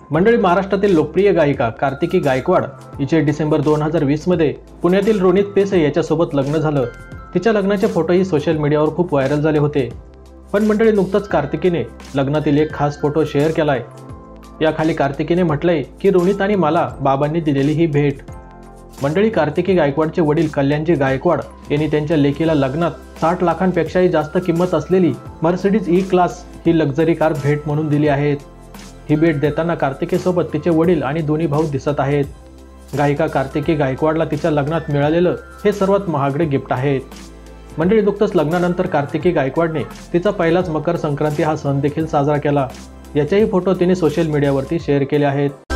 मंडळी, महाराष्ट्रातील लोकप्रिय गायिका कार्तिकी गायकवाड हिचे डिसेंबर 2020 मध्ये पुण्यातील रोनित पेसे याच्यासोबत लग्न झालं। तिच्या लग्नाचे फोटोही सोशल मीडियावर खूप व्हायरल झाले होते। पण मंडळी, नुकतंच कार्तिकीने लग्नातील एक खास फोटो शेअर केलाय। याखाली कार्तिकीने म्हटलंय की रोनित आणि मला बाबांनी दिलेली ही भेट। मंडळी, कार्तिकी गायकवाडचे वडील कल्याणजी गायकवाड यांनी त्यांच्या लेकीला लग्नात 60 लाखांपेक्षाही जास्त किंमत असलेली मर्सिडीज ई क्लास ही लक्झरी कार भेट म्हणून दिली आहे। ही भेट देताना कार्तिकीसोबत तिचे वडील आणि दोन्ही भाऊ दिसत आहेत। गायिका कार्तिकी गायकवाडला तिच्या लग्नात मिळालेलं हे सर्वात महागडे गिफ्ट आहे। मंडळी, नुकतंच लग्नानंतर कार्तिकी गायकवाडने तिचा पहिलाच मकर संक्रांती हा सण देखील साजरा केला। याचेही फोटो तिने सोशल मीडियावरती शेअर केले आहेत।